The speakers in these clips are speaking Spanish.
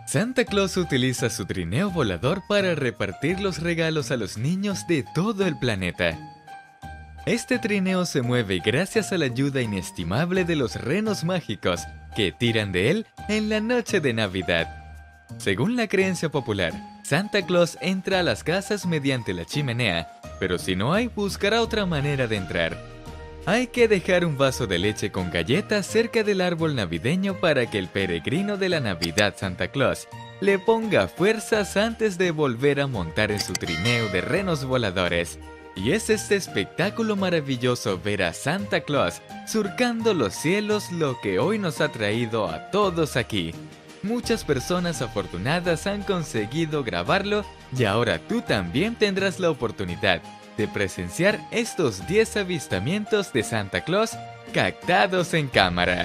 Santa Claus utiliza su trineo volador para repartir los regalos a los niños de todo el planeta. Este trineo se mueve gracias a la ayuda inestimable de los renos mágicos que tiran de él en la noche de Navidad. Según la creencia popular, Santa Claus entra a las casas mediante la chimenea, pero si no hay, buscará otra manera de entrar. Hay que dejar un vaso de leche con galletas cerca del árbol navideño para que el peregrino de la Navidad Santa Claus le ponga fuerzas antes de volver a montar en su trineo de renos voladores. Y es este espectáculo maravilloso ver a Santa Claus surcando los cielos lo que hoy nos ha traído a todos aquí. Muchas personas afortunadas han conseguido grabarlo y ahora tú también tendrás la oportunidad de presenciar estos 10 avistamientos de Santa Claus captados en cámara.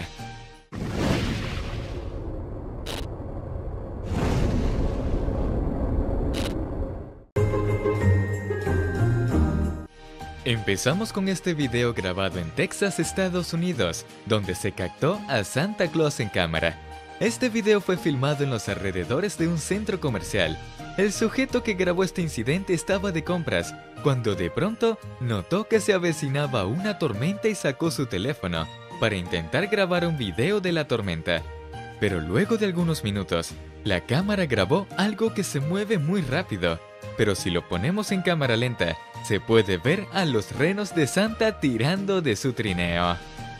Empezamos con este video grabado en Texas, Estados Unidos, donde se captó a Santa Claus en cámara. Este video fue filmado en los alrededores de un centro comercial. El sujeto que grabó este incidente estaba de compras, cuando de pronto notó que se avecinaba una tormenta y sacó su teléfono para intentar grabar un video de la tormenta. Pero luego de algunos minutos, la cámara grabó algo que se mueve muy rápido. Pero si lo ponemos en cámara lenta, se puede ver a los renos de Santa tirando de su trineo.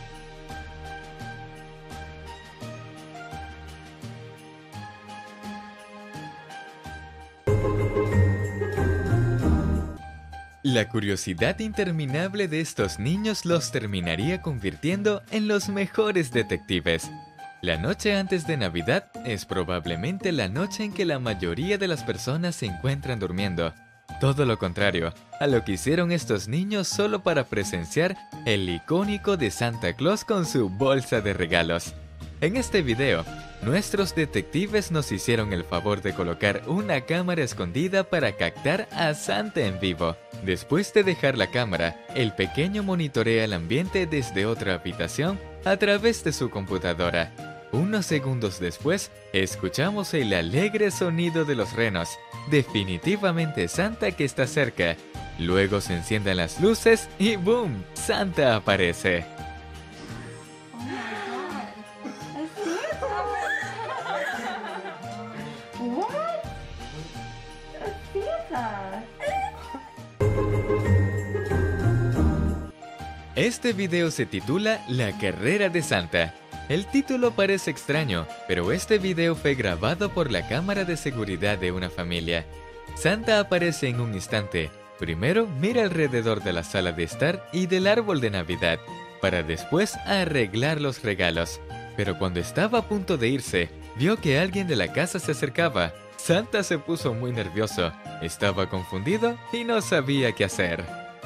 La curiosidad interminable de estos niños los terminaría convirtiendo en los mejores detectives. La noche antes de Navidad es probablemente la noche en que la mayoría de las personas se encuentran durmiendo. Todo lo contrario a lo que hicieron estos niños solo para presenciar el icónico de Santa Claus con su bolsa de regalos. En este video, nuestros detectives nos hicieron el favor de colocar una cámara escondida para captar a Santa en vivo. Después de dejar la cámara, el pequeño monitorea el ambiente desde otra habitación a través de su computadora. Unos segundos después, escuchamos el alegre sonido de los renos. Definitivamente Santa que está cerca. Luego se encienden las luces y ¡boom! Santa aparece. Este video se titula La Carrera de Santa. El título parece extraño, pero este video fue grabado por la cámara de seguridad de una familia. Santa aparece en un instante. Primero mira alrededor de la sala de estar y del árbol de Navidad, para después arreglar los regalos. Pero cuando estaba a punto de irse, vio que alguien de la casa se acercaba. Santa se puso muy nervioso, estaba confundido y no sabía qué hacer.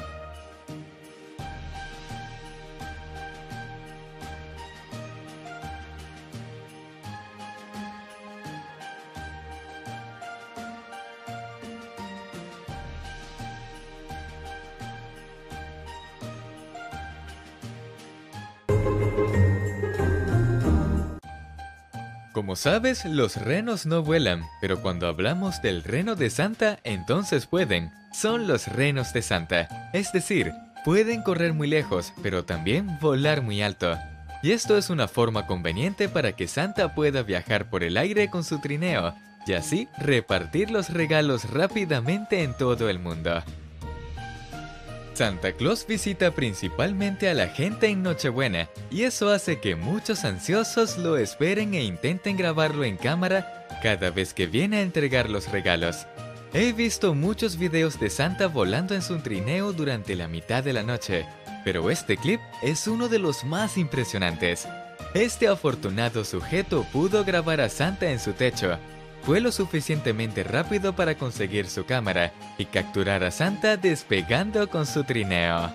Como sabes, los renos no vuelan, pero cuando hablamos del reno de Santa, entonces pueden. Son los renos de Santa. Es decir, pueden correr muy lejos, pero también volar muy alto. Y esto es una forma conveniente para que Santa pueda viajar por el aire con su trineo, y así repartir los regalos rápidamente en todo el mundo. Santa Claus visita principalmente a la gente en Nochebuena, y eso hace que muchos ansiosos lo esperen e intenten grabarlo en cámara cada vez que viene a entregar los regalos. He visto muchos videos de Santa volando en su trineo durante la mitad de la noche, pero este clip es uno de los más impresionantes. Este afortunado sujeto pudo grabar a Santa en su techo. Fue lo suficientemente rápido para conseguir su cámara y capturar a Santa despegando con su trineo.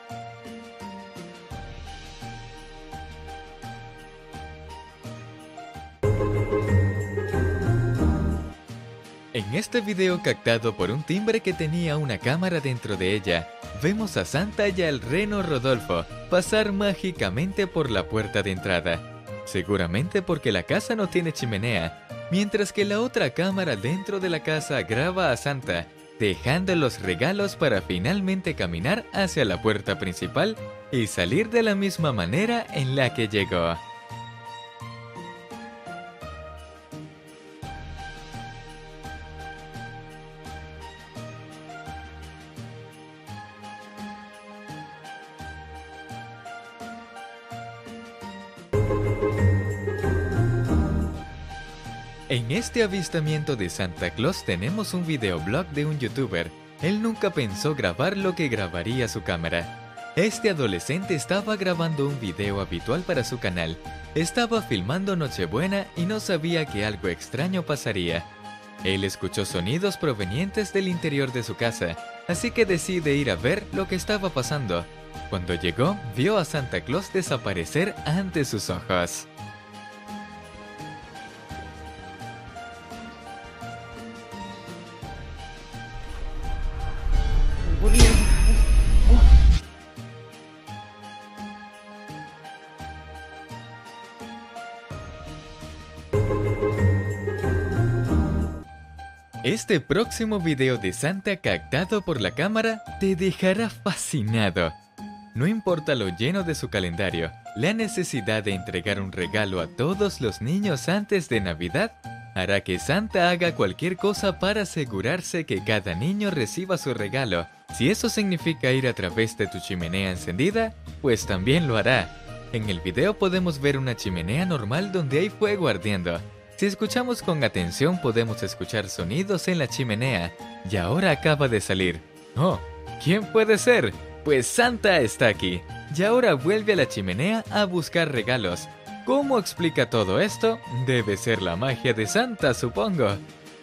En este video captado por un timbre que tenía una cámara dentro de ella, vemos a Santa y al reno Rodolfo pasar mágicamente por la puerta de entrada. Seguramente porque la casa no tiene chimenea, mientras que la otra cámara dentro de la casa graba a Santa, dejando los regalos para finalmente caminar hacia la puerta principal y salir de la misma manera en la que llegó. En este avistamiento de Santa Claus tenemos un videoblog de un youtuber. Él nunca pensó grabar lo que grabaría su cámara. Este adolescente estaba grabando un video habitual para su canal. Estaba filmando Nochebuena y no sabía que algo extraño pasaría. Él escuchó sonidos provenientes del interior de su casa, así que decide ir a ver lo que estaba pasando. Cuando llegó, vio a Santa Claus desaparecer ante sus ojos. Este próximo video de Santa captado por la cámara te dejará fascinado. No importa lo lleno de su calendario, la necesidad de entregar un regalo a todos los niños antes de Navidad hará que Santa haga cualquier cosa para asegurarse que cada niño reciba su regalo. Si eso significa ir a través de tu chimenea encendida, pues también lo hará. En el video podemos ver una chimenea normal donde hay fuego ardiendo. Si escuchamos con atención podemos escuchar sonidos en la chimenea, y ahora acaba de salir. ¡Oh! ¿Quién puede ser? Pues Santa está aquí, y ahora vuelve a la chimenea a buscar regalos. ¿Cómo explica todo esto? Debe ser la magia de Santa, supongo.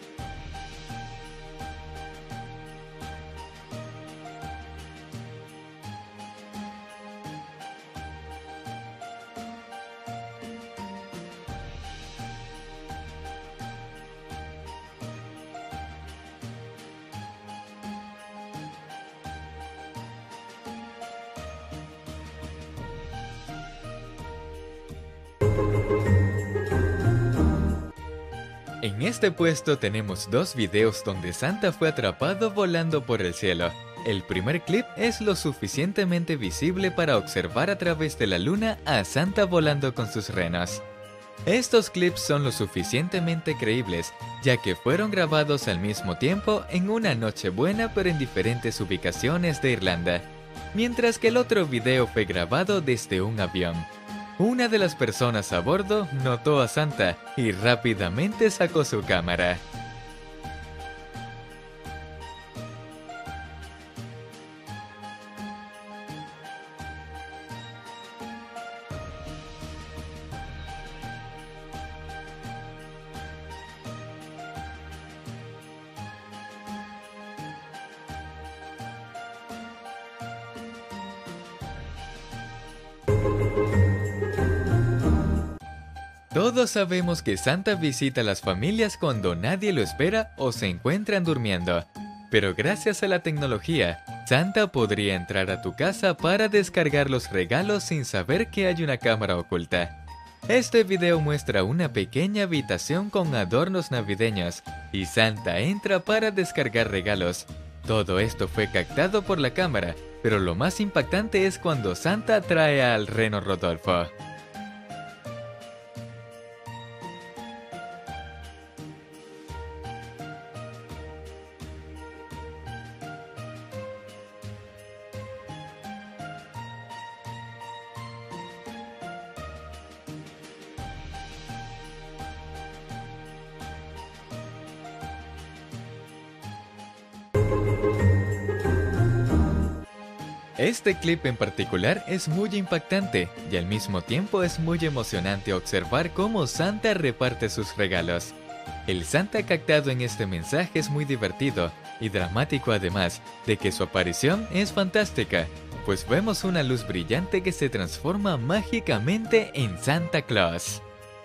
En este puesto tenemos dos videos donde Santa fue atrapado volando por el cielo. El primer clip es lo suficientemente visible para observar a través de la luna a Santa volando con sus renos. Estos clips son lo suficientemente creíbles, ya que fueron grabados al mismo tiempo en una Nochebuena pero en diferentes ubicaciones de Irlanda, mientras que el otro video fue grabado desde un avión. Una de las personas a bordo notó a Santa y rápidamente sacó su cámara. Todos sabemos que Santa visita a las familias cuando nadie lo espera o se encuentran durmiendo. Pero gracias a la tecnología, Santa podría entrar a tu casa para descargar los regalos sin saber que hay una cámara oculta. Este video muestra una pequeña habitación con adornos navideños y Santa entra para descargar regalos. Todo esto fue captado por la cámara, pero lo más impactante es cuando Santa trae al reno Rodolfo. Este clip en particular es muy impactante y al mismo tiempo es muy emocionante observar cómo Santa reparte sus regalos. El Santa captado en este mensaje es muy divertido y dramático, además de que su aparición es fantástica, pues vemos una luz brillante que se transforma mágicamente en Santa Claus.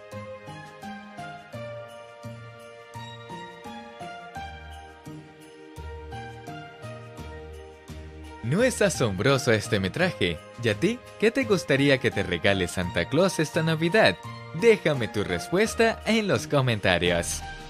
¿No es asombroso este metraje? ¿Y a ti? ¿Qué te gustaría que te regale Santa Claus esta Navidad? Déjame tu respuesta en los comentarios.